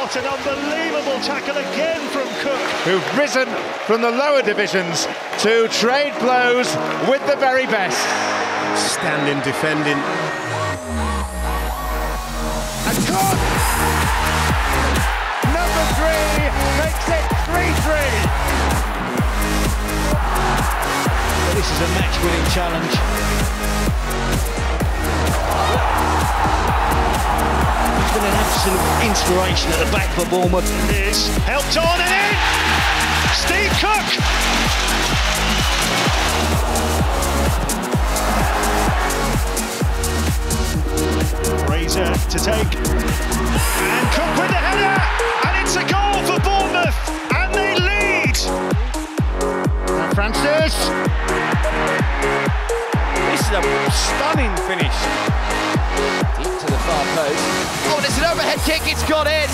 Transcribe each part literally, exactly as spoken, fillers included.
What an unbelievable tackle again from Cook. Who've risen from the lower divisions to trade blows with the very best. Standing, defending. And Cook! Number three makes it three three. This is a match-winning challenge. He's been an absolute inspiration at the back for Bournemouth. Is helped on and in! Steve Cook! Fraser to take. And Cook with the header! And it's a goal for Bournemouth! And they lead! And Francis! This is a stunning finish. Deep to the far post. Oh, it's an overhead kick, it's got in!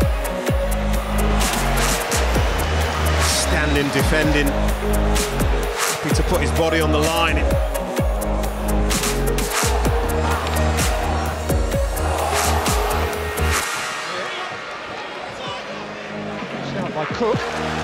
Standing, defending. Happy to put his body on the line. By Cook.